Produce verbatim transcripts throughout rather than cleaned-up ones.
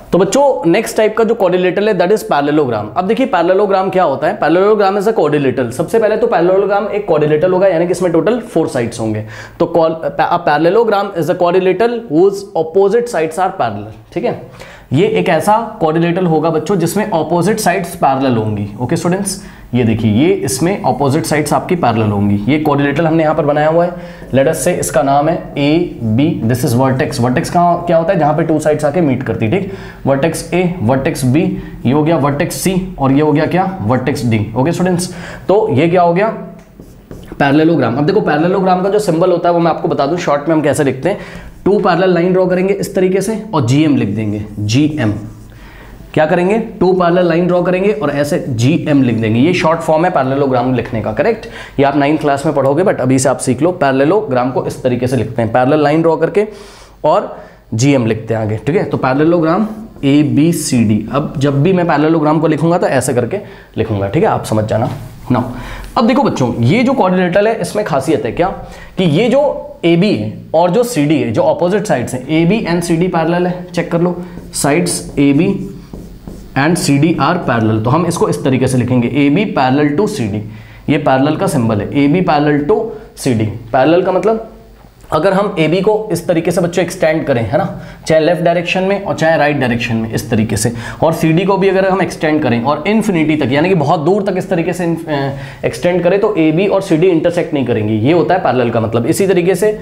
तो बच्चों next type का जो कोऑर्डिनेटर है दैट इज पैरेललोग्राम। अब देखिए पैरेललोग्राम क्या होता है, पैरेललोग्राम इज अ कोऑर्डिनेटर। सबसे पहले तो पैरेललोग्राम एक कोऑर्डिनेटर होगा, यानी कि इसमें टोटल फोर साइड्स होंगे। तो parallelogram is a coordinator whose opposite sides are parallel. ठीक है, ये एक ऐसा कोऑर्डिनेटर होगा बच्चों जिसमें ऑपोजिट साइड्स पैरेलल होंगी। ओके स्टूडेंट्स, ये देखिए ये इसमें ऑपोजिट साइड्स आपकी पैरेलल होंगी। ये कोऑर्डिनेटर हमने यहाँ पर बनाया हुआ है। लेट अस से इसका नाम है A B, this is vertex. Vertex का क्या होता है, जहाँ पे टू साइड्स आके मीट करती है। ठीक, वर्टेक्स ए, वर्टेक्स बी, ये हो गया वर्टेक्स सी, और ये हो गया क्या, वर्टेक्स डी। ओके स्टूडेंट्स, तो ये क्या हो गया पैरेललोग्राम। अब देखो पैरेललोग्राम का जो सिंबल होता है वो मैं आपको बता दूं शॉर्ट में हम कैसे लिखते हैं। टू पैरेलल लाइन ड्रॉ करेंगे इस तरीके से और जीएम लिख देंगे, जीएम। क्या करेंगे, टू पैरेलल लाइन ड्रॉ करेंगे और ऐसे जीएम लिख देंगे। ये शॉर्ट फॉर्म है पैरेललोग्राम लिखने का, करेक्ट। ये आप नाइन्थ क्लास में पढ़ोगे, बट अभी से आप सीख लो। पैरेललोग्राम को इस तरीके से लिखते हैं, पैरेलल लाइन ड्रॉ करके और जीएम लिखते हैं आगे। ठीक है, तो parallelogram A B C D. अब जब भी मैं पैरेललोग्राम को लिखूंगा तो ऐसे करके लिखूंगा। ठीक है, आप समझ जाना ना। अब देखो बच्चों, ये जो कोऑर्डिनेटर है इसमें खासियत है क्या, कि ये जो ए बी है और जो सी डी है, जो ऑपोजिट साइड्स हैं, A B and C D parallel है। चेक कर लो, sides A B and C D are parallel. तो हम इसको इस तरीके से लिखेंगे, A B parallel to C D. ये पैरेलल का सिंबल है, A B parallel to C D. Parallel का मतलब अगर हम ए बी को इस तरीके से बच्चों एक्सटेंड करें, है ना, चाहे लेफ्ट डायरेक्शन में और चाहे राइट डायरेक्शन में, इस तरीके से, और सी डी को भी अगर हम एक्सटेंड करें और इन्फिनिटी तक, यानी कि बहुत दूर तक इस तरीके से एक्सटेंड करें, तो ए बी और सी डी इंटरसेक्ट नहीं करेंगी। ये होता है पैरेलल का मतलब। इसी तरीके से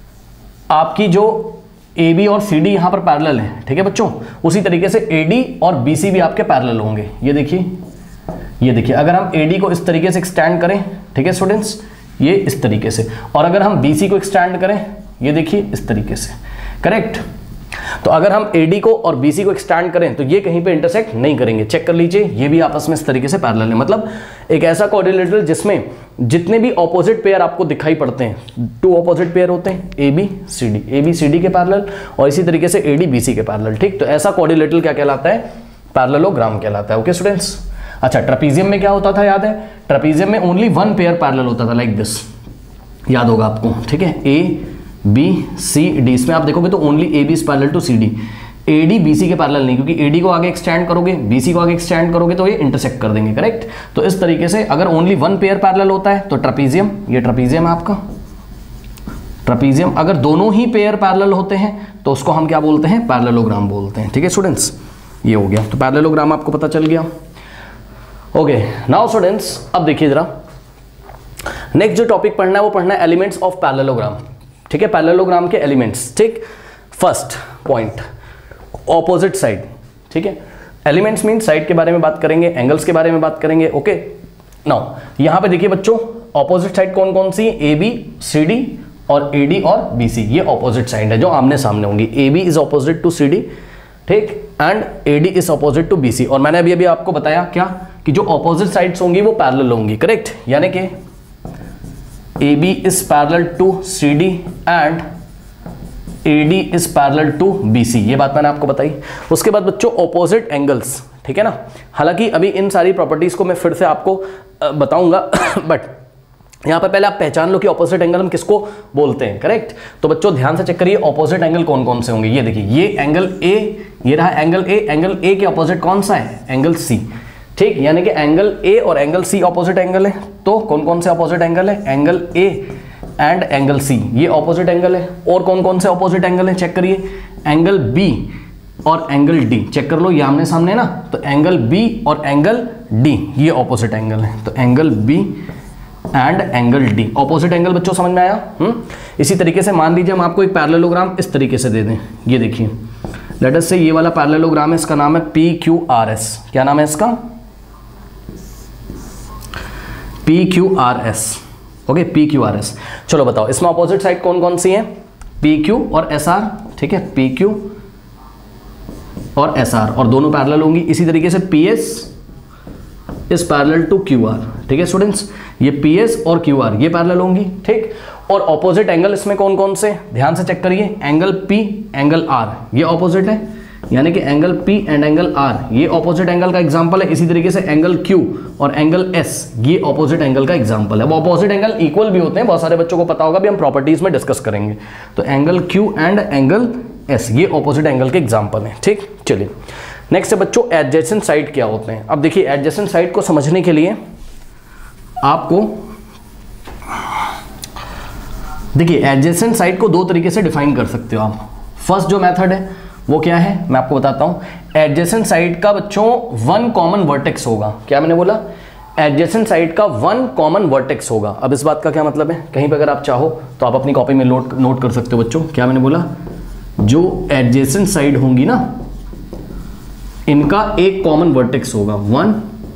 आपकी जो ए बी और सी डी यहाँ पर पैरेलल है, ठीक है बच्चों, उसी तरीके से ए डी और बी सी भी आपके पैरेलल होंगे। ये देखिए, ये देखिए, अगर हम ए डी को इस तरीके से एक्सटेंड करें, ठीक है स्टूडेंट्स, ये इस तरीके से, और अगर हम बी सी को एक्सटेंड करें, ये देखिए इस तरीके से, करेक्ट। तो अगर हम ए डी को और बी सी को एक्सटेंड करें तो ये कहीं पे इंटरसेक्ट नहीं करेंगे। चेक कर लीजिए, ये भी आपस में इस तरीके से पैरेलल है। मतलब एक ऐसा कोऑर्डिनेटर जिसमें जितने भी ऑपोजिट पेयर आपको दिखाई पड़ते हैं, टू ऑपोजिट पेयर होते हैं, A B C D, A B C D के पैरेलल, और इसी तरीके से ए डी बी सी के पैरेलल। ठीक, तो ऐसा कोऑर्डिनेटर क्या कहलाता है, पैरेललोग्राम कहलाता है। ओके स्टूडेंट्स, अच्छा ट्रेपीजियम में क्या होता था, याद है, ट्रेपीजियम में ओनली वन पेयर पैरेलल होता था, लाइक दिस, याद होगा आपको। ठीक है, ए बी सी डी, इसमें आप देखोगे तो only A B is parallel to C D, A D B C के पैरेलल नहीं, क्योंकि ए डी को आगे एक्सटेंड करोगे, बी सी को आगे एक्सटेंड करोगे तो ये इंटरसेक्ट कर देंगे, करेक्ट। तो इस तरीके से अगर ओनली वन पेयर पैरेलल होता है तो ट्रेपीजियम, ये ट्रेपीजियम है आपका, ट्रेपीजियम। अगर दोनों ही पेयर पैरेलल होते हैं तो उसको हम क्या बोलते हैं, पैरेललोग्राम बोलते हैं। ठीक है स्टूडेंट्स, ये हो गया, तो पैरेललोग्राम आपको पता चल गया। ओके नाउ स्टूडेंट्स, अब देखिए जरा नेक्स्ट जो टॉपिक पढ़ना है वो पढ़ना है एलिमेंट्स ऑफ पैरेललोग्राम। ठीक है, पैरेललोग्राम के एलिमेंट्स। ठीक, फर्स्ट पॉइंट ऑपोजिट साइड। ठीक है, एलिमेंट्स मीन साइड के बारे में बात करेंगे, एंगल्स के बारे में बात करेंगे। ओके नाउ यहाँ पे देखिए बच्चों, ऑपोजिट साइड कौन कौन सी, ए बी सी डी और ए डी और बी सी, ये ऑपोजिट साइड है जो आमने सामने होंगी। A B is opposite to C D, ठीक, and A D is opposite to B C. और मैंने अभी अभी आपको बताया क्या, कि जो ऑपोजिट साइड्स होंगी वो पैरेलल होंगी, करेक्ट। यानी कि A B is parallel to C D and A D is parallel to B C, ये बात मैंने आपको बताई। उसके बाद बच्चों ऑपोजिट एंगल्स, ठीक है ना। हालांकि अभी इन सारी प्रॉपर्टीज को मैं फिर से आपको बताऊंगा, बट यहां पर पहले आप पहचान लो कि ऑपोजिट एंगल हम किसको बोलते हैं, करेक्ट। तो बच्चों ध्यान से चेक करिए ऑपोजिट एंगल कौन कौन से होंगे। ये देखिए, ये एंगल ए, ये रहा एंगल ए, एंगल ए के ऑपोजिट कौन सा है, एंगल सी। ठीक, यानी कि एंगल ए और एंगल सी ऑपोजिट एंगल है। तो कौन कौन से ऑपोजिट एंगल है, angle A and angle C, ये ऑपोजिट एंगल है। और कौन कौन से ऑपोजिट एंगल है, चेक करिए, एंगल बी और एंगल डी, चेक कर लो, ये आमने सामने ना, तो एंगल बी और एंगल डी ये ऑपोजिट एंगल है। तो angle B and angle D opposite angle, बच्चों समझ में आया। हम्म इसी तरीके से मान लीजिए हम आपको एक पैरेललोग्राम इस तरीके से दे दें, ये देखिए, लेट अस से ये वाला पैरेललोग्राम है, इसका नाम है पी क्यू आर एस। क्या नाम है इसका, P Q R S. Okay, P Q R S. चलो बताओ इसमें ऑपोजिट साइड कौन कौन सी है, पी क्यू और एस आर। ठीक है, पी क्यू और एस आर, और दोनों पैरेलल होंगी। इसी तरीके से P S is parallel to Q R. ठीक है स्टूडेंट्स, ये पी एस और क्यू आर ये पैरेलल होंगी। ठीक, और ऑपोजिट एंगल इसमें कौन कौन से, ध्यान से चेक करिए, एंगल पी एंगल आर ये ऑपोजिट है, यानी कि angle P and angle R ये ऑपोजिट एंगल का एग्जांपल है। इसी तरीके से एंगल Q और एंगल S ये ऑपोजिट एंगल का एग्जांपल है। वो ऑपोजिट एंगल इक्वल भी होते हैं, बहुत सारे बच्चों को पता होगा, भी हम प्रॉपर्टीज में डिस्कस करेंगे। तो angle Q and angle S ये ऑपोजिट एंगल के एग्जांपल हैं। ठीक, चलिए नेक्स्ट है बच्चों एडजेसेंट साइड क्या होते हैं। अब देखिए एडजेसेंट साइड को समझने के लिए आपको देखिए एडजेसेंट साइड को दो तरीके से डिफाइन कर सकते हो आप। फर्स्ट जो मेथड है वो क्या है मैं आपको बताता हूं। एडजेसेंट साइड का बच्चों वन कॉमन वर्टेक्स होगा। क्या मैंने बोला? एडजेसेंट साइड का वन कॉमन वर्टेक्स होगा। अब इस बात का क्या मतलब है, कहीं पे अगर आप चाहो तो आप अपनी कॉपी में नोट नोट कर सकते हो बच्चों। क्या मैंने बोला? जो एडजेसेंट साइड होंगी ना इनका एक कॉमन वर्टेक्स होगा, वन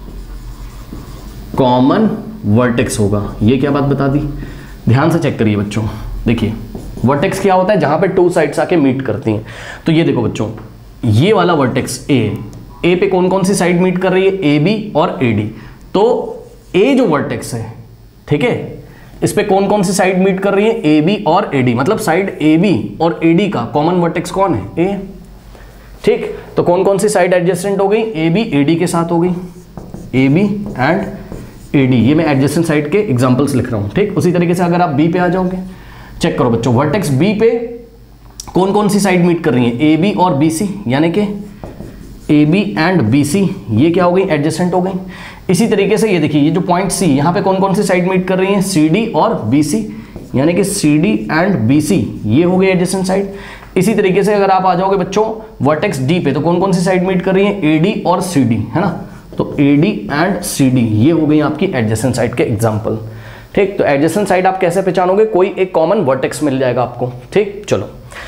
कॉमन वर्टेक्स होगा। ये क्या बात बता दी, ध्यान से चेक करिए बच्चों। देखिए वर्टेक्स क्या होता है, जहां पे टू साइड्स आके मीट करती हैं। तो ये देखो बच्चों, ये वाला वर्टेक्स ए ए पे कौन कौन सी साइड मीट कर रही है, ए बी और ए डी। तो ए जो वर्टेक्स है, ठीक है, इस पे कौन कौन सी साइड मीट कर रही है, ए बी और ए डी। मतलब साइड ए बी और ए डी का कॉमन वर्टेक्स कौन है, ए। ठीक, तो कौन कौन सी साइड एडजेसेंट हो गई, ए बी ए डी के साथ हो गई, A B and A D. ये मैं एडजेसेंट साइड के एग्जांपल्स लिख रहा हूं। ठीक, उसी तरीके से अगर आप बी पे आ जाओगे, चेक करो बच्चों, वर्टेक्स बी पे कौन कौन सी साइड मीट कर रही है, ए बी और बी सी, यानी कि A B and B C, ये क्या हो गई, एडजेसेंट हो गई। इसी तरीके से ये देखिए, ये जो पॉइंट सी, यहां पे कौन कौन सी साइड मीट कर रही है, सी डी और बी सी, यानी कि C D and B C, ये हो गई एडजेसेंट साइड। इसी तरीके से अगर आप आ जाओगे बच्चों वर्टेक्स डी पे, तो कौन कौन सी साइड मीट कर रही है, ए डी और सी डी, है ना। तो A D and C D, ये हो गई आपकी एडजेसेंट साइड के एग्जाम्पल। ठीक, तो एडजेसेंट साइड आप कैसे पहचानोगे, कोई एक कॉमन वर्टेक्स मिल जाएगा आपको। ठीक, चलो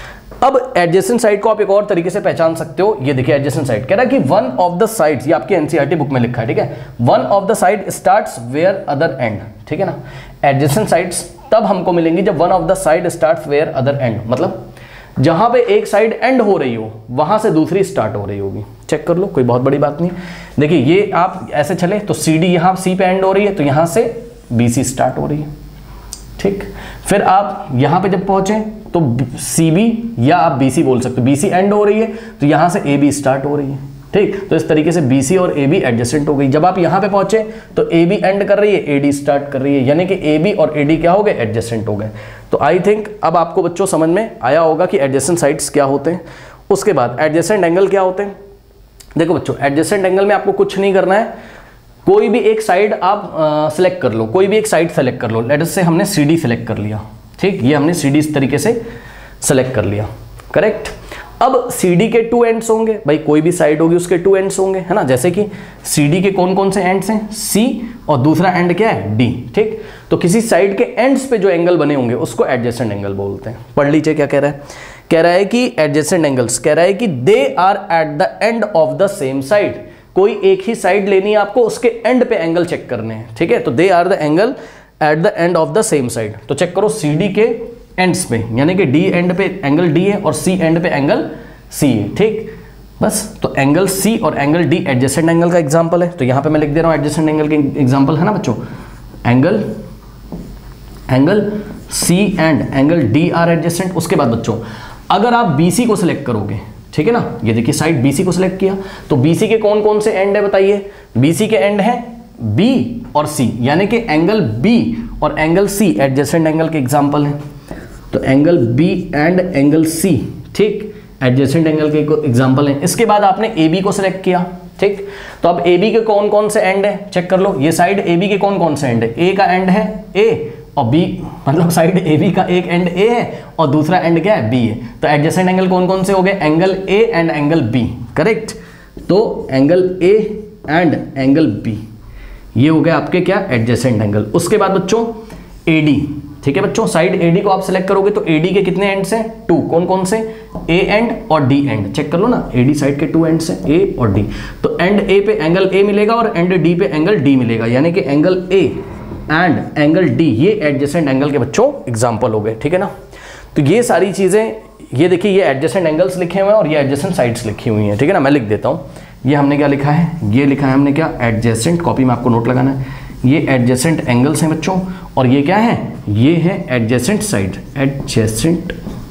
अब एडजेसेंट साइड को आप एक और तरीके से पहचान सकते हो। ये देखिए एडजेसेंट साइड कह रहा है कि वन ऑफ द साइड्स, ये आपकी एनसीईआरटी बुक में लिखा है, ठीक है, one of the side starts where other end. ठीक है ना, एडजेसेंट साइड्स तब हमको मिलेंगी जब one of the side starts where other end, मतलब जहां पे एक साइड एंड हो रही हो वहां से दूसरी स्टार्ट हो रही होगी। चेक कर लो, कोई बहुत बड़ी बात नहीं। देखिए ये आप ऐसे चले तो सी डी यहां सी पे एंड हो रही है, तो यहां से बी सी स्टार्ट हो रही है। ठीक, फिर आप यहां पे जब पहुंचे तो सी बी या आप बी सी बोल सकते हो, बी सी एंड हो रही है तो यहां से ए बी स्टार्ट हो रही है। ठीक, तो इस तरीके से बी सी और ए बी एडजेसेंट हो गई। जब आप यहां पे पहुंचे तो ए बी एंड कर रही है, ए डी स्टार्ट कर रही है, यानी कि ए बी और ए डी क्या हो गए, एडजेसेंट हो गए। तो आई थिंक अब आपको बच्चों समझ में आया होगा कि एडजेसेंट साइड्स क्या होते हैं। उसके बाद एडजेसेंट एंगल क्या होते हैं। देखो बच्चों एडजेसेंट एंगल में आपको कुछ नहीं करना है, कोई भी एक साइड आप सिलेक्ट कर लो, कोई भी एक साइड सेलेक्ट कर लो। लेट अस से हमने सी डी सेलेक्ट कर लिया। ठीक, ये हमने सी डी इस तरीके से सेलेक्ट कर लिया, करेक्ट। अब सी डी के टू एंड्स होंगे, भाई कोई भी साइड होगी उसके टू एंड्स होंगे, है ना। जैसे कि सी डी के कौन कौन से एंड्स हैं, सी, और दूसरा एंड क्या है, डी। ठीक, तो किसी साइड के एंड्स पे जो एंगल बने होंगे उसको एडजेसेंट एंगल बोलते हैं। पढ़ लीजिए क्या कह रहा है, कह रहा है कि एडजेसेंट एंगल्स, कह रहा है कि they are at the end of the same side. कोई एक ही साइड लेनी है आपको, उसके एंड पे एंगल चेक करने हैं। ठीक है, तो they are the angle at the end of the same side. तो चेक करो सी डी के एंड्स पे, यानी कि डी एंड पे एंगल डी है और सी एंड पे एंगल सी है। ठीक, बस तो एंगल सी और एंगल डी एडजेसेंट एंगल का एग्जांपल है। तो यहां पे मैं लिख दे रहा हूं एडजेसेंट एंगल के एग्जांपल, है ना बच्चों। Angle angle C and angle D are adjacent. उसके बाद बच्चों अगर आप बीसी को सिलेक्ट करोगे, ठीक है ना, ये देखिए साइड बीसी को सिलेक्ट किया, तो बीसी के कौन कौन से एंड है बताइए। बीसी के एंड है बी और सी, यानी कि एंगल बी और एंगल सी एडजेसेंट एंगल के एग्जांपल हैं। तो angle B and angle C, ठीक, एडजेसेंट एंगल के एग्जांपल हैं। इसके बाद आपने ए बी को सिलेक्ट किया। ठीक, तो अब ए बी के कौन कौन से एंड है चेक कर लो। ये साइड ए बी के कौन कौन से एंड है, ए का एंड है ए और बी, मतलब साइड ए बी का एक एंड ए है और दूसरा एंड क्या है, बी है। तो एडजेसेंट एंगल कौन कौन से हो गए, angle A and angle B, correct. तो angle A and angle B, ये हो गया आपके क्या, एडजेसेंट एंगल। उसके बाद बच्चों ए डी, ठीक है बच्चों, साइड ए डी को आप सिलेक्ट करोगे तो ए डी के कितने एंड्स हैं, टू। कौन कौन से, ए एंड और डी एंड। चेक कर लो ना, ए डी साइड के टू एंड्स हैं, ए और डी। तो एंड ए पे एंगल ए मिलेगा और एंड डी पे एंगल डी मिलेगा, यानी कि angle A and angle D, ये एडजेसेंट एंगल के बच्चों एग्जांपल हो गए। ठीक है ना, तो ये सारी चीजें, ये देखिए ये एडजेसेंट एंगल्स लिखे हुए हैं और ये एडजेसेंट साइड्स लिखी हुई हैं। ठीक है ना, मैं लिख देता हूँ। ये हमने क्या लिखा है, ये लिखा है हमने क्या, एडजेसेंट। कॉपी में आपको नोट लगाना है। ये एडजेसेंट एंगल्स हैं बच्चों, और ये क्या है, ये है एडजेसेंट साइड, एडजेसेंट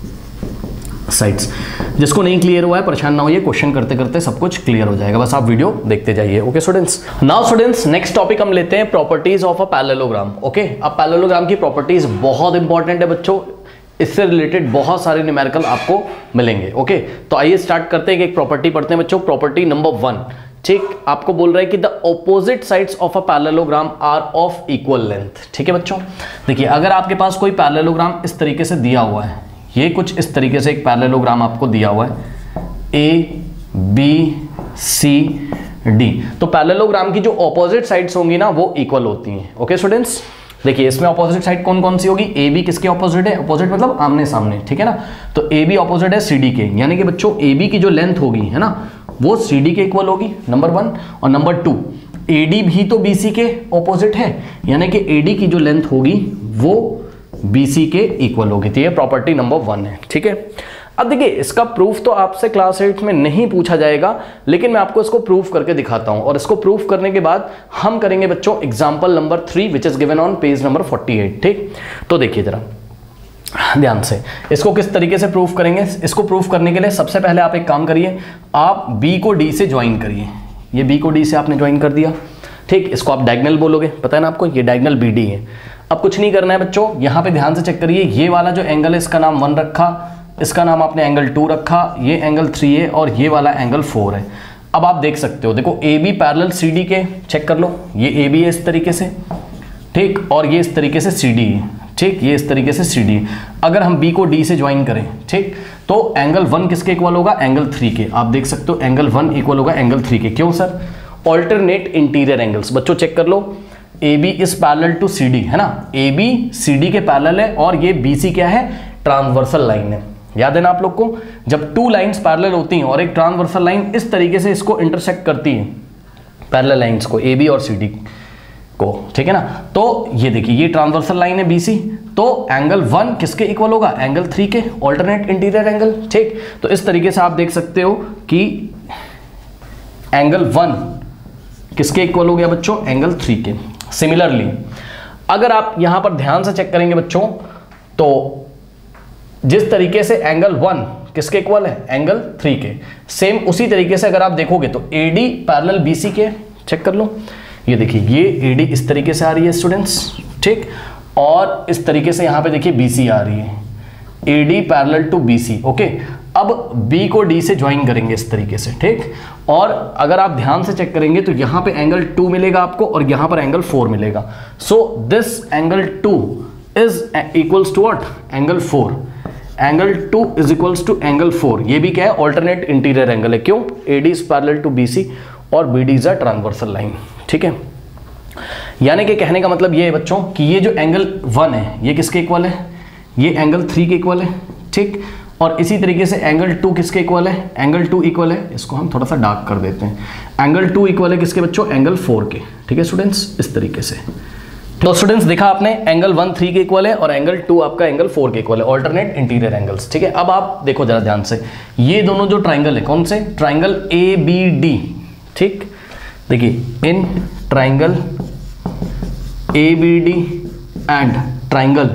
साइड्स। जिसको नहीं क्लियर हुआ है परेशान ना होइए, क्वेश्चन करते करते सब कुछ क्लियर हो जाएगा, बस आप वीडियो देखते जाइए। Okay students, now students next topic हम लेते हैं properties of a parallelogram. Okay, अब पैरेललोग्राम की प्रॉपर्टीज बहुत इंपॉर्टेंट है बच्चों, इससे रिलेटेड बहुत सारे न्यूमेरिकल आपको मिलेंगे। ओके, तो आइए स्टार्ट करते हैं, एक प्रॉपर्टी पढ़ते हैं बच्चों। प्रॉपर्टी नंबर वन, ठीक, आपको बोल रहा है कि the opposite sides of a parallelogram are of equal length. ठीक है बच्चों, देखिए अगर आपके पास कोई पैरेललोग्राम इस तरीके से दिया हुआ है, ये कुछ इस तरीके से एक पैरेललोग्राम आपको दिया हुआ है, ए बी सी डी, तो पैरेललोग्राम की जो ऑपोजिट साइड्स होंगी ना वो इक्वल होती हैं। ओके स्टूडेंट्स, देखिए इसमें ऑपोजिट साइड कौन कौन सी होगी, ए बी किसके ऑपोजिट है, ऑपोजिट मतलब आमने सामने, ठीक है ना, तो ए बी ऑपोजिट है सी डी के, यानी कि बच्चों ए बी की जो लेंथ होगी है ना वो सी डी के इक्वल होगी, नंबर वन। और नंबर टू, ए डी भी तो बी सी के ऑपोजिट है, यानी कि ए डी की जो लेंथ होगी वो बी सी के इक्वल होगी। तो ये प्रॉपर्टी नंबर वन है। ठीक है, अब देखिए इसका प्रूफ तो आपसे क्लास एट में नहीं पूछा जाएगा, लेकिन मैं आपको इसको प्रूफ करके दिखाता हूं, और इसको प्रूफ करने के बाद हम करेंगे बच्चों example number three which is given on page number forty eight. ठीक, तो देखिए जरा ध्यान से, इसको किस तरीके से प्रूफ करेंगे। इसको प्रूफ करने के लिए सबसे पहले आप एक काम करिए, आप बी को डी से ज्वाइन करिए। ये बी को डी से आपने ज्वाइन कर दिया, ठीक, इसको आप डायगोनल बोलोगे, पता है ना आपको, ये डायगोनल बी डी है। अब कुछ नहीं करना है बच्चों, यहाँ पे ध्यान से चेक करिए, ये वाला जो एंगल है इसका नाम वन रखा, इसका नाम आपने एंगल टू रखा, ये एंगल थ्री है और ये वाला एंगल फोर है। अब आप देख सकते हो, देखो A B parallel C D के, चेक कर लो, ये ए बी है इस तरीके से, ठीक, और ये इस तरीके से सी डी है, ठीक, ये इस तरीके से सी डी। अगर हम बी को डी से ज्वाइन करें, ठीक, तो एंगल वन किसके इक्वल होगा, एंगल थ्री के। आप देख सकते हो एंगल वन इक्वल होगा एंगल थ्री के। क्यों सर, ऑल्टरनेट इंटीरियर एंगल्स। बच्चों चेक कर लो, A B is parallel to C D, है ना, ए बी सी डी के पैरेलल है, और ये बी सी क्या है, ट्रांसवर्सल लाइन है। याद है ना आप लोग को, जब टू लाइंस पैरेलल होती हैं और एक ट्रांसवर्सल लाइन इस तरीके से इसको इंटरसेक्ट करती है, पैरेलल लाइंस को, ए बी और सी डी को, ठीक है ना, तो ये देखिए ये ट्रांसवर्सल लाइन है बीसी, तो एंगल वन किसके इक्वल होगा, एंगल थ्री के, ऑल्टरनेट इंटीरियर एंगल। ठीक, तो इस तरीके से आप देख सकते हो कि एंगल वन किसके इक्वल हो गया बच्चों, एंगल थ्री के। सिमिलरली अगर आप यहां पर ध्यान से चेक करेंगे बच्चों, तो जिस तरीके से एंगल वन किसके इक्वल है, एंगल थ्री के, सेम उसी तरीके से अगर आप देखोगे तो A D parallel B C के, चेक कर लो, ये देखिए ये ए डी इस तरीके से आ रही है स्टूडेंट्स, ठीक, और इस तरीके से यहां पे देखिए बी सी आ रही है, A D parallel to B C. Okay, अब बी को डी से ज्वाइन करेंगे इस तरीके से, ठीक, और अगर आप ध्यान से चेक करेंगे तो यहां पे एंगल टू मिलेगा आपको और यहां पर एंगल फोर मिलेगा। So this angle two is equals to what, angle four. Angle two is equals to angle four. ये भी क्या है, ऑल्टरनेट इंटीरियर एंगल है। क्यों, A D is parallel to B C और B D is a transversal line. ठीक है, यानी कि कहने का मतलब ये है बच्चों कि ये जो एंगल वन है ये किसके इक्वल है, ये एंगल थ्री के इक्वल है, ठीक, और इसी तरीके से एंगल टू किसके इक्वल है, एंगल टू इक्वल है, इसको हम थोड़ा सा डार्क कर देते हैं, एंगल टू इक्वल है किसके बच्चों, एंगल फोर के। ठीक है स्टूडेंट्स, इस तरीके से। तो स्टूडेंट्स देखा आपने, एंगल वन थ्री के इक्वल है और एंगल टू आपका एंगल फोर के इक्वल है, ऑल्टरनेट इंटीरियर एंगल्स। ठीक है, अब आप देखो जरा ध्यान से, ये दोनों जो ट्राइंगल है, कौन से, ट्राइंगल ए बी डी, ठीक, देखिए इन triangle A B D and triangle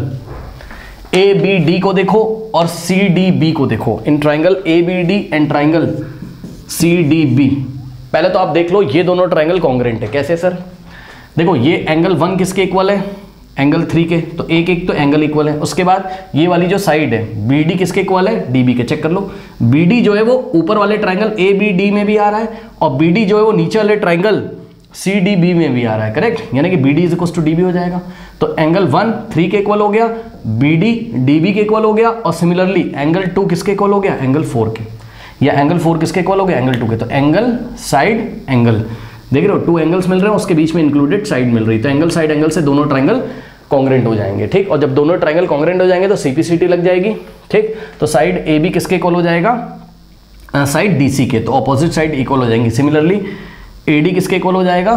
A B D को देखो और सी डी बी को देखो, इन triangle A B D and triangle C D B. पहले तो आप देख लो ये दोनों ट्राइंगल कॉन्ग्रुएंट है। कैसे सर, देखो ये एंगल वन किसके इक्वल है, एंगल थ्री के, तो एक एक तो एंगल इक्वल है। उसके बाद ये वाली जो साइड है बी डी किसके इक्वल है, डी बी के। चेक कर लो, बी डी जो है वो ऊपर वाले ट्राइंगल ए बी डी में भी आ रहा है और बी डी जो है वो नीचे वाले ट्राइंगल सी डी बी में भी आ रहा है, करेक्ट, यानी कि B D is equal to D B हो जाएगा। तो एंगल वन थ्री के इक्वल हो गया, बी डी डी बी के इक्वल हो गया, और सिमिलरली एंगल टू किसके इक्वल हो गया, एंगल फोर के, या एंगल फोर किसके इक्वल हो गया, एंगल टू के। तो एंगल साइड एंगल, देख रहे हो टू एंगल्स मिल रहे हैं, उसके बीच में इंक्लूडेड साइड मिल रही है, तो एंगल साइड एंगल से दोनों ट्राइंगल कॉन्ग्रुएंट हो जाएंगे। ठीक, और जब दोनों ट्राइंगल कॉन्ग्रुएंट हो जाएंगे तो सीपीसीटी लग जाएगी। ठीक, तो साइड ए बी किसके इक्वल हो जाएगा, साइड डी सी के, तो ऑपोजिट साइड इक्वल हो जाएंगी। सिमिलरली ए डी किसके इक्वल हो जाएगा,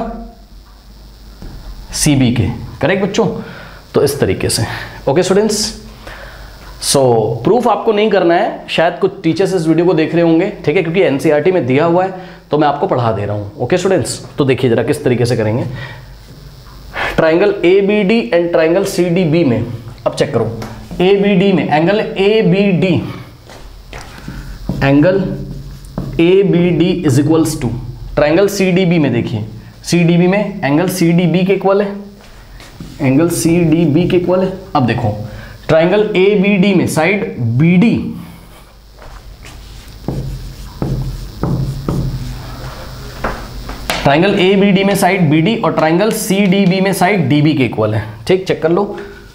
सी बी के, करेक्ट बच्चों। तो इस तरीके से, ओके स्टूडेंट्स। सो प्रूफ आपको नहीं करना है, शायद कुछ टीचर्स इस वीडियो को देख रहे होंगे, ठीक है, क्योंकि एनसीईआरटी में दिया हुआ है तो मैं आपको पढ़ा दे रहा हूं। ओके स्टूडेंट्स, तो देखिए जरा किस तरीके से करेंगे। Triangle A B D and triangle C D B में, अब चेक करो, ए बी डी में angle A B D, angle A B D is equals to triangle C D B में, देखिए सी डी बी में angle C D B के equal है, angle C D B के equal है। अब देखो ट्राइंगल ए बी डी में side B D triangle A B D में साइड बी डी और ट्राइंगल सी डी बी में साइड डी बी के इक्वल है। ठीक, चेक कर लो।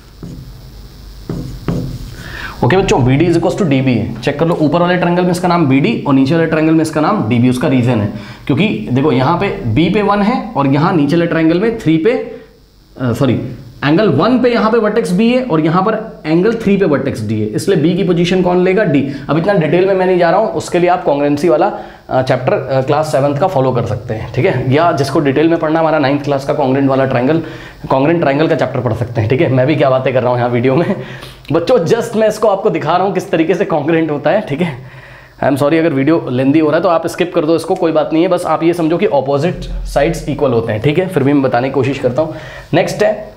ओके बच्चों, B D is equal to D B है। चेक कर लो, ऊपर वाले ट्रायंगल में इसका नाम बी डी और नीचे वाले ट्रायंगल में इसका नाम डी बी। उसका रीजन है क्योंकि देखो यहाँ पे बी पे वन है और यहाँ नीचे वाले ट्रायंगल में थ्री पे सॉरी एंगल वन पे यहाँ पे वर्टेक्स बी है और यहाँ पर एंगल थ्री पे वर्टेक्स डी है, इसलिए बी की पोजीशन कौन लेगा? डी। अब इतना डिटेल में मैं नहीं जा रहा हूँ, उसके लिए आप कॉन्ग्रुएंसी वाला चैप्टर क्लास सेवंथ का फॉलो कर सकते हैं। ठीक है, या जिसको डिटेल में पढ़ना हमारा नाइन्थ क्लास का कॉन्ग्रुएंट वाला ट्रायंगल कॉन्ग्रुएंट ट्रायंगल का चैप्टर पढ़ सकते हैं। ठीक है, मैं भी क्या बातें कर रहा हूँ यहाँ वीडियो में बच्चों, जस्ट मैं इसको आपको दिखा रहा हूँ किस तरीके से कॉन्ग्रुएंट होता है। ठीक है, आई एम सॉरी अगर वीडियो लेंदी हो रहा है तो आप स्किप कर दो इसको, कोई बात नहीं है। बस आप ये समझो कि ऑपोजिट साइड्स इक्वल होते हैं। ठीक है, फिर भी मैं बताने की कोशिश करता हूँ। नेक्स्ट है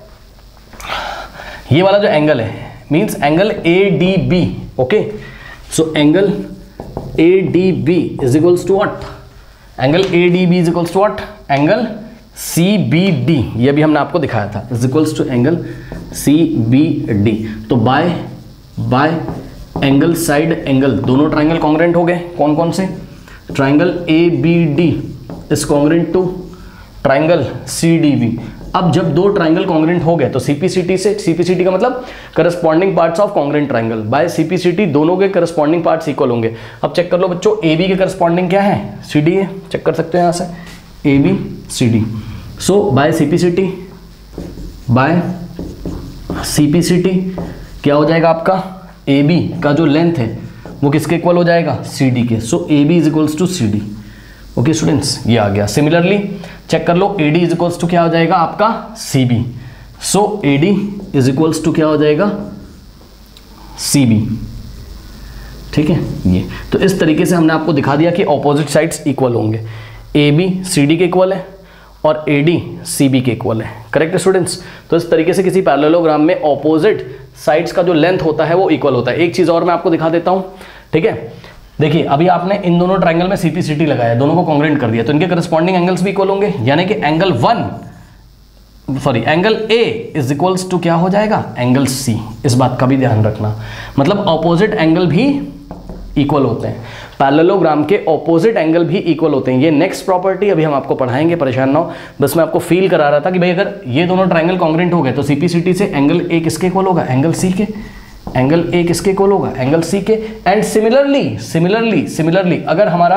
ये वाला जो एंगल है, means angle A D B. Okay, so angle A D B is equals to what? Angle A D B is equals to what? Angle C B D, ये भी हमने आपको दिखाया था, is equals to angle C B D. तो by by angle side angle, दोनों triangle congruent हो गए। कौन कौन से? Triangle A B D is congruent to triangle C D B. अब जब दो ट्राइंगल कॉन्ग्रुएंट हो गए तो सीपीसीटी से, सीपीसीटी का मतलब corresponding parts of congruent triangle, by CPCT दोनों के करस्पॉन्डिंग पार्ट्स इक्वल होंगे। अब चेक कर लो बच्चों, ए बी के करस्पॉन्डिंग क्या है? सी डी है, चेक कर सकते हो यहाँ से, A B C D. So by CPCT by CPCT क्या हो जाएगा आपका? ए बी का जो लेंथ है वो किसके इक्वल हो जाएगा? सी डी के। So A B is equals to C D. Okay students, ये आ गया। सिमिलरली चेक कर लो, A D is equals to क्या हो जाएगा आपका? C B. So A D is equals to क्या हो जाएगा? C B. ठीक है, ये तो इस तरीके से हमने आपको दिखा दिया कि ऑपोजिट साइड्स इक्वल होंगे। ए बी सी डी के इक्वल है और ए डी सी बी के इक्वल है। Correct students? तो इस तरीके से किसी पैरेललोग्राम में ऑपोजिट साइड्स का जो लेंथ होता है वो इक्वल होता है। एक चीज़ और मैं आपको दिखा देता हूँ। ठीक है, देखिए अभी आपने इन दोनों ट्रायंगल में सीपीसीटी लगाया, दोनों को कॉन्ग्रुएंट कर दिया, तो इनके करस्पॉन्डिंग एंगल्स भी इक्वल होंगे, यानी कि angle one sorry angle A is equals to क्या हो जाएगा? Angle C. इस बात का भी ध्यान रखना, मतलब ऑपोजिट एंगल भी इक्वल होते हैं, पैरेललोग्राम के ऑपोजिट एंगल भी इक्वल होते हैं। ये नेक्स्ट प्रॉपर्टी अभी हम आपको पढ़ाएंगे, परेशान ना हो, बस मैं आपको फील करा रहा था कि भाई अगर ये दोनों ट्रायंगल कॉन्ग्रुएंट हो गए तो सीपीसीटी से एंगल ए किसके इक्वल होगा? एंगल सी के। एंगल ए किसके इक्वल होगा? एंगल सी के। एंड सिमिलरली सिमिलरली सिमिलरली अगर हमारा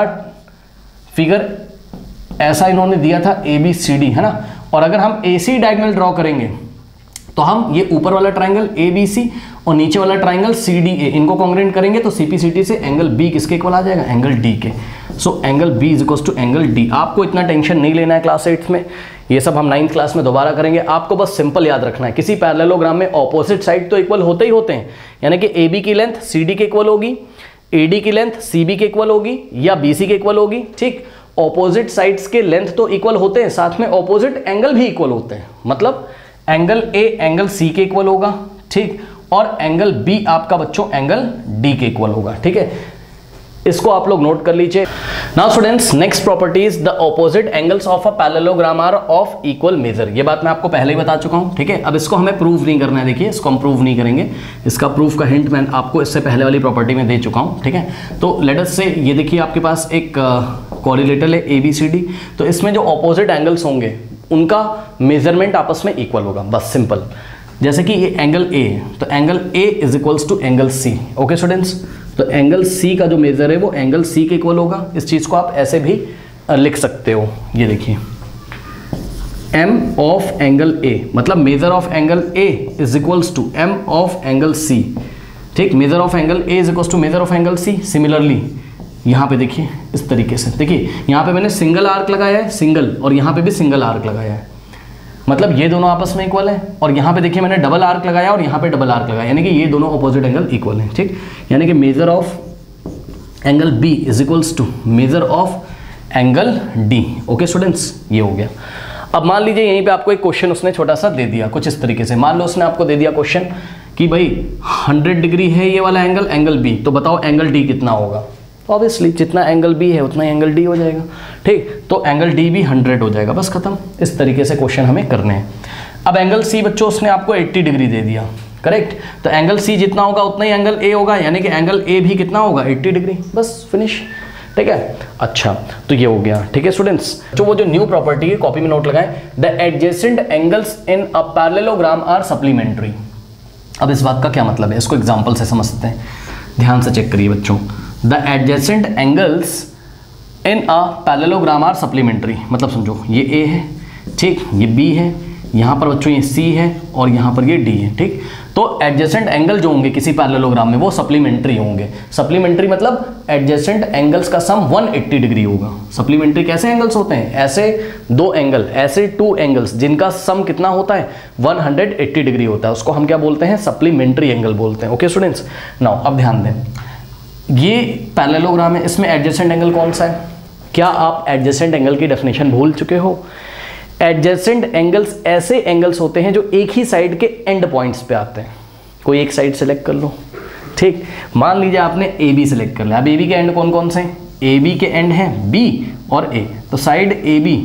फिगर ऐसा इन्होंने दिया था ए बी सी डी, है ना, और अगर हम ए सी डायगोनल ड्रॉ करेंगे तो हम ये ऊपर वाला ट्रायंगल ए बी सी और नीचे वाला ट्रायंगल सी डी ए, इनको कॉन्ग्रुएंट करेंगे तो सीपीसीटी से एंगल बी किसके इक्वल आ जाएगा? एंगल डी के। So angle B is equal to angle D. आपको इतना टेंशन नहीं लेना है क्लास एट्थ में, ये सब हम नाइन्थ क्लास में दोबारा करेंगे। आपको बस सिंपल याद रखना है, किसी पैरेललोग्राम में ऑपोजिट साइड तो इक्वल होते ही होते हैं, यानी कि ए बी की लेंथ सी डी के इक्वल होगी, ए डी की लेंथ सी बी के इक्वल होगी या बी सी के इक्वल होगी। ठीक, ऑपोजिट साइड्स के लेंथ तो इक्वल होते हैं, साथ में ऑपोजिट एंगल भी इक्वल होते हैं, मतलब एंगल ए एंगल सी के इक्वल होगा। ठीक, और एंगल बी आपका बच्चों एंगल डी के इक्वल होगा। ठीक है, इसको आप लोग नोट कर लीजिए। Now students, next property is the opposite angles of a parallelogram are of equal measure. ये बात मैं आपको पहले ही बता चुका हूं। ठीक है, अब इसको हमें प्रूव नहीं करना है। देखिए, इसको हम प्रूव नहीं करेंगे, इसका प्रूफ का हिंट मैं आपको इससे पहले वाली प्रॉपर्टी में दे चुका हूं। ठीक है, तो लेट अस से ये देखिए आपके पास एक कोरिलेटर है ए बी सी डी, तो इसमें जो ऑपोजिट एंगल्स होंगे उनका मेजरमेंट आपस में इक्वल होगा, बस सिंपल। जैसे कि ये एंगल ए, तो angle A is equals to angle C. Okay students, तो एंगल सी का जो मेजर है वो एंगल सी के इक्वल होगा। इस चीज को आप ऐसे भी लिख सकते हो, ये देखिए एम ऑफ एंगल ए, मतलब measure of angle A is equals to M of angle C. ठीक, measure of angle A is equals to measure of angle C. Similarly यहाँ पे देखिए इस तरीके से, देखिए यहाँ पे मैंने सिंगल आर्क लगाया है, सिंगल, और यहाँ पे भी सिंगल आर्क लगाया है, मतलब ये दोनों आपस में इक्वल है। और यहाँ पे देखिए मैंने डबल आर्क लगाया और यहाँ पे डबल आर्क लगाया, यानी कि ये दोनों ऑपोजिट एंगल इक्वल हैं। ठीक, यानी कि measure of angle B is equals to measure of angle D. Okay students, ये हो गया। अब मान लीजिए यहीं पे आपको एक क्वेश्चन उसने छोटा सा दे दिया कुछ इस तरीके से। मान लो उसने आपको दे दिया क्वेश्चन कि भाई हंड्रेड डिग्री है ये वाला एंगल, एंगल बी, तो बताओ एंगल डी कितना होगा? तो ऑब्वियसली जितना एंगल बी है उतना एंगल डी हो जाएगा। ठीक, तो एंगल डी भी हंड्रेड हो जाएगा, बस खत्म। इस तरीके से क्वेश्चन हमें करने हैं। अब एंगल सी बच्चों उसने आपको अस्सी डिग्री दे दिया, करेक्ट। तो एंगल सी जितना होगा उतना ही एंगल ए होगा, यानी कि एंगल ए भी कितना होगा अस्सी डिग्री, बस फिनिश, ठीक है। अच्छा तो ये हो गया, ठीक है स्टूडेंट्स। जो वो जो न्यू प्रॉपर्टी है कॉपी में नोट लगाएं, the adjacent angles in a parallelogram are supplementary. अब इस बात का क्या मतलब है, इसको एग्जांपल से समझते हैं, ध्यान से चेक करिए बच्चों। The adjacent angles in a parallelogram are supplementary, मतलब समझो ये ए है, ठीक, ये बी है, यहाँ पर बच्चों ये सी है और यहाँ पर ये डी है, ठीक। तो एडजेसेंट एंगल जो होंगे किसी पैरेललोग्राम में वो सप्लीमेंट्री होंगे। सप्लीमेंट्री मतलब एडजेसेंट एंगल्स का सम एक सौ अस्सी डिग्री होगा। सप्लीमेंट्री कैसे एंगल्स होते हैं, ऐसे दो एंगल, ऐसे टू एंगल्स जिनका सम कितना होता है एक सौ अस्सी डिग्री होता है, उसको हम क्या बोलते हैं, सप्लीमेंट्री एंगल बोलते हैं। ओके स्टूडेंट्स, नाउ अब ध्यान दें, ये पैरेललोग्राम है, इसमें एडजेसेंट एंगल कौन सा है? क्या आप एडजेसेंट एंगल की डेफिनेशन भूल चुके हो? एडजेसेंट एंगल्स ऐसे एंगल्स होते हैं जो एक ही साइड के एंड पॉइंट्स पे आते हैं। कोई एक साइड सेलेक्ट कर लो, ठीक। मान लीजिए आपने ए बी सेलेक्ट कर लिया। अब ए बी के एंड कौन कौन से हैं? ए बी के एंड हैं बी और ए, तो साइड ए बी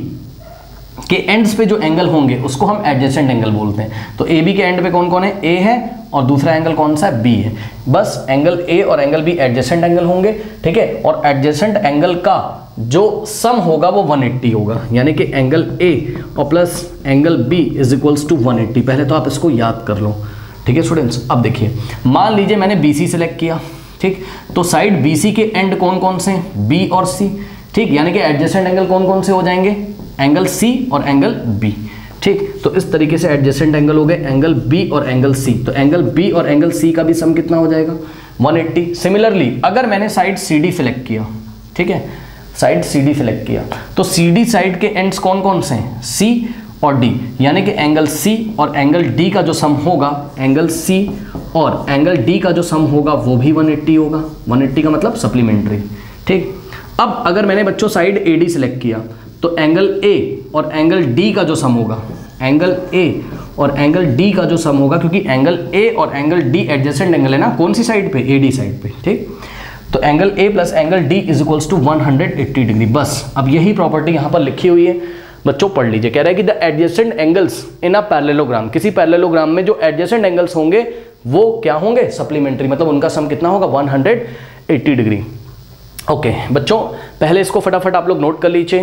के एंड्स पे जो एंगल होंगे उसको हम एडजेसेंट एंगल बोलते हैं। तो ए बी के एंड पे कौन कौन है? ए है और दूसरा एंगल कौन सा है? बी है। बस एंगल ए और एंगल बी एडजेसेंट एंगल होंगे, ठीक है। और एडजेसेंट एंगल का जो सम होगा वो एक सौ अस्सी होगा, यानी कि एंगल ए और plus angle B is equals to एक सौ अस्सी। पहले तो आप इसको याद कर लो, ठीक है स्टूडेंट्स। अब देखिए, मान लीजिए मैंने बी सी सेलेक्ट किया, ठीक, तो साइड बी सी के एंड कौन कौन से हैं? बी और सी, ठीक, यानी कि एडजेसेंट एंगल कौन कौन से हो जाएंगे? एंगल सी और एंगल बी, ठीक। तो इस तरीके से एडजेसेंट एंगल हो गए एंगल बी और एंगल सी। तो एंगल बी और एंगल सी का भी सम कितना हो जाएगा? एक सौ अस्सी। सिमिलरली अगर मैंने साइड सी डी सेलेक्ट किया, ठीक है, साइड सी डी सेलेक्ट किया, तो सी डी साइड के एंड्स कौन कौन से हैं? सी और डी, यानी कि एंगल सी और एंगल डी का जो सम होगा, एंगल सी और एंगल डी का जो सम होगा वो भी एक सौ अस्सी होगा। एक सौ अस्सी का मतलब सप्लीमेंट्री, ठीक। अब अगर मैंने बच्चों साइड ए डी सेलेक्ट किया, तो एंगल ए और एंगल डी का जो सम होगा, एंगल ए और एंगल डी का जो सम होगा, क्योंकि एंगल ए और एंगल डी एडजेसेंट एंगल है ना, कौन सी साइड पे? ए डी साइड पे, ठीक। तो angle A plus angle D is equals to एक सौ अस्सी डिग्री। बस अब यही प्रॉपर्टी यहाँ पर लिखी हुई है, बच्चों पढ़ लीजिए। कह रहा है कि the adjacent angles in a parallelogram, किसी पैरेललोग्राम में जो एडजेसेंट एंगल्स होंगे वो क्या होंगे? सप्लीमेंट्री, मतलब उनका सम कितना होगा? एक सौ अस्सी डिग्री। ओके बच्चों, पहले इसको फटाफट आप लोग नोट कर लीजिए।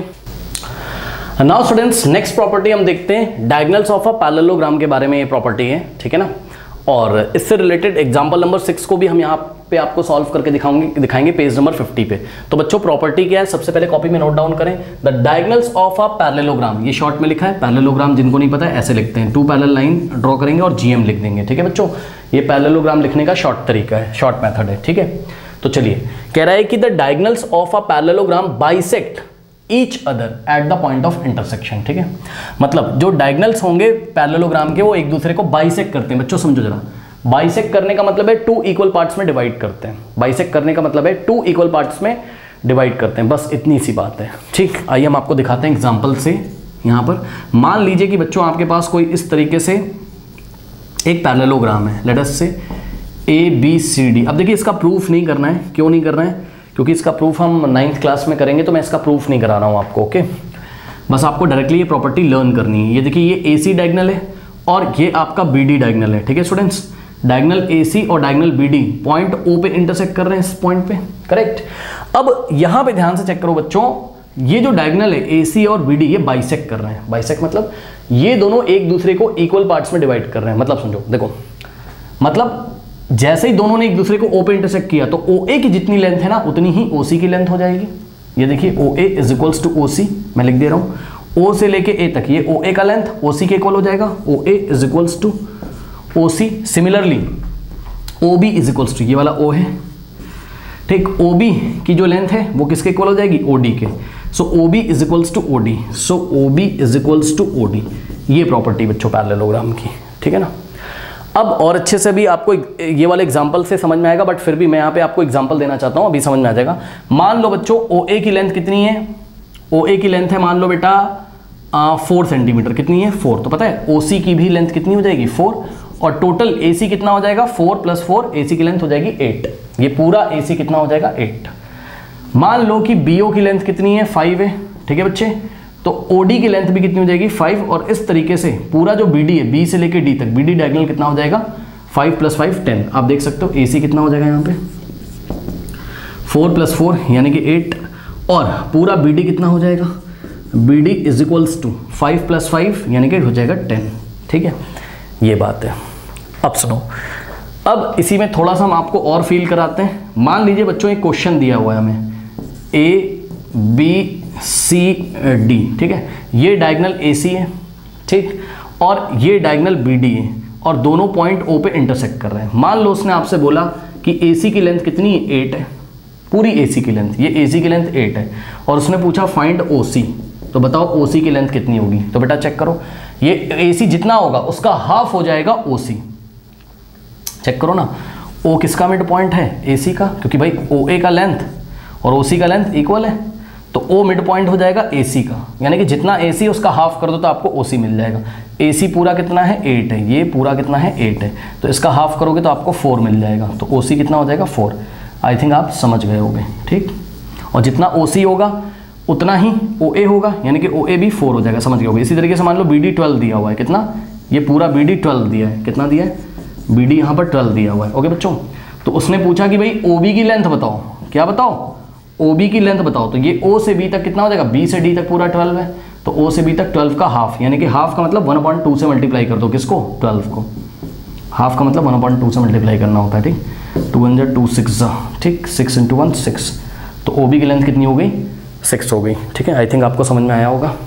नाउ स्टूडेंट्स, नेक्स्ट प्रॉपर्टी हम देखते हैं, डायगोनल्स ऑफ अ पैरेललोग्राम के बारे में ये प्रॉपर्टी है, ठीक है ना। और इससे रिलेटेड एग्जांपल नंबर सिक्स को भी हम यहाँ पे आपको सॉल्व करके दिखाएंगे दिखाएंगे पेज नंबर फिफ्टी पे। तो बच्चों प्रॉपर्टी क्या है, सबसे पहले कॉपी में नोट डाउन करें, the diagonals of a parallelogram. ये शॉर्ट में लिखा है, पैरेललोग्राम जिनको नहीं पता है ऐसे लिखते हैं, टू पैरेलल लाइन ड्रॉ करेंगे और जीएम लिख देंगे, ठीक है बच्चों। ये पैरेललोग्राम लिखने का शॉर्ट तरीका है, शॉर्ट मेथड है, ठीक है। तो चलिए, कह रहा है कि the diagonals of a parallelogram bisect each other at the point of intersection, ठीक है। मतलब जो डायगोनल्स होंगे पैरेललोग्राम के वो एक दूसरे को बाइसेक्ट करते हैं। बच्चों समझो जरा, बाइसेक्ट करने का मतलब है टू इक्वल पार्ट्स में डिवाइड करते हैं। बाइसेक्ट करने का मतलब है टू इक्वल पार्ट्स में डिवाइड करते हैं, बस इतनी सी बात है, ठीक। आइए हम आपको दिखाते हैं एग्जांपल से। यहाँ पर मान लीजिए कि बच्चों आपके पास कोई इस तरीके से एक पैरेललोग्राम है, लेट अस से ए बी सी डी। अब देखिए इसका प्रूफ नहीं करना है, क्यों नहीं करना है? क्योंकि इसका प्रूफ हम नाइन्थ क्लास में करेंगे, तो मैं इसका प्रूफ नहीं करा रहा हूँ आपको, ओके। बस आपको डायरेक्टली ये प्रॉपर्टी लर्न करनी है। ये देखिए, ये ए सी डायगोनल है और ये आपका बी डी डायगोनल है, ठीक है स्टूडेंट्स। डायगोनल ए सी और diagonal B D point O पे इंटरसेक्ट कर रहे हैं, इस पॉइंट पे, करेक्ट। अब यहाँ पे ध्यान से चेक करो बच्चों, ये जो डायगोनल है ए सी और बी डी ये बाइसेक्ट कर रहे हैं। बाइसेक्ट मतलब ये दोनों एक दूसरे को इक्वल पार्ट्स में डिवाइड कर रहे हैं। मतलब समझो, देखो, मतलब जैसे ही दोनों ने एक दूसरे को ओ पे इंटरसेक्ट किया तो ओ ए की जितनी लेंथ है ना उतनी ही ओ सी की लेंथ हो जाएगी। ये देखिए, O A is equals to O C, मैं लिख दे रहा हूँ, ओ से लेके ए तक ये ओ ए का लेंथ ओ सी के इक्वल हो जाएगा। O A is equals to O C. Similarly O B is equals to, ये वाला ओ है, ठीक, ओ बी की जो लेंथ है वो किसके इक्वल हो जाएगी? ओ डी के। So O B is equals to O D, so O B is equals to O D. ये प्रॉपर्टी बच्चों पैरेललोग्राम की, ठीक है ना। अब और अच्छे से भी आपको ये वाले एग्जाम्पल से समझ में आएगा, बट फिर भी मैं यहाँ पे आपको एग्जाम्पल देना चाहता हूँ, अभी समझ में आ जाएगा। मान लो बच्चों ओ ए की लेंथ कितनी है? ओ ए की लेंथ है मान लो बेटा फोर सेंटीमीटर। कितनी है? फोर। तो पता है ओ सी की भी लेंथ कितनी हो जाएगी? फोर। और टोटल ए सी कितना हो जाएगा? Four plus four, A C की लेंथ हो जाएगी एट। ये पूरा ए सी कितना हो जाएगा? एट। मान लो कि बी ओ की लेंथ कितनी है? फाइव है, ठीक है बच्चे। तो ओ डी की लेंथ भी कितनी हो जाएगी? फाइव। और इस तरीके से पूरा जो बी डी है, बी से लेके डी तक, बी डी डायगोनल कितना हो जाएगा? फाइव प्लस फाइव टेन, आप देख सकते हो ए सी कितना हो जाएगा यहाँ पे फोर प्लस फोर यानी कि एट, और पूरा बी डी कितना हो जाएगा, B D is equals to five plus five यानी कि हो जाएगा टेन। ठीक है, ये बात है। अब सुनो, अब इसी में थोड़ा सा हम आपको और फील कराते हैं। मान लीजिए बच्चों एक क्वेश्चन दिया हुआ है हमें ए बी सी डी, ठीक है, ये डायगोनल ए सी है, ठीक, और ये डायगोनल बी डी है, और दोनों पॉइंट ओ पे इंटरसेक्ट कर रहे हैं। मान लो उसने आपसे बोला कि ए सी की लेंथ कितनी है, एट है, पूरी ए सी की लेंथ, ये ए सी की लेंथ एट है, और उसने पूछा फाइंड ओ सी, तो बताओ ओ सी की लेंथ कितनी होगी। तो बेटा चेक करो, ये ए सी जितना होगा उसका हाफ हो जाएगा ओ सी। चेक करो ना, ओ किसका मिड पॉइंट है, ए सी का, क्योंकि भाई ओ ए का लेंथ और ओ सी का लेंथ इक्वल है, तो ओ मिड पॉइंट हो जाएगा ए सी का, यानी कि जितना ए सी उसका हाफ कर दो तो आपको ओ सी मिल जाएगा। ए सी पूरा कितना है, एट है, ये पूरा कितना है, एट है, तो इसका हाफ करोगे तो आपको फोर मिल जाएगा, तो ओ सी कितना हो जाएगा, फोर। आई थिंक आप समझ गए होंगे, ठीक। और जितना ओ सी होगा उतना ही ओ ए होगा, यानी कि ओ ए भी फोर हो जाएगा, समझ गए होगे। इसी तरीके से मान लो बी डी ट्वेल्व दिया हुआ है, कितना, ये पूरा बी डी ट्वेल्व दिया है, कितना दिया है, बी डी यहाँ पर ट्वेल्व दिया हुआ है। ओके बच्चों, तो उसने पूछा कि भाई ओ बी की लेंथ बताओ, क्या बताओ, ओ बी की लेंथ बताओ, तो ये ओ से बी तक कितना हो जाएगा, बी से डी तक पूरा ट्वेल्व है, तो ओ से बी तक ट्वेल्व का हाफ, यानी कि हाफ का मतलब वन पॉइंट टू से मल्टीप्लाई कर दो, किसको, ट्वेल्व को, हाफ का मतलब वन पॉइंट टू से मल्टीप्लाई करना होता है, ठीक, टू वन जा टू सिक्स जा, ठीक, सिक्स इंटू वन सिक्स, तो ओ बी की लेंथ कितनी हो गई, सिक्स हो गई। ठीक है, आई थिंक आपको समझ में आया होगा।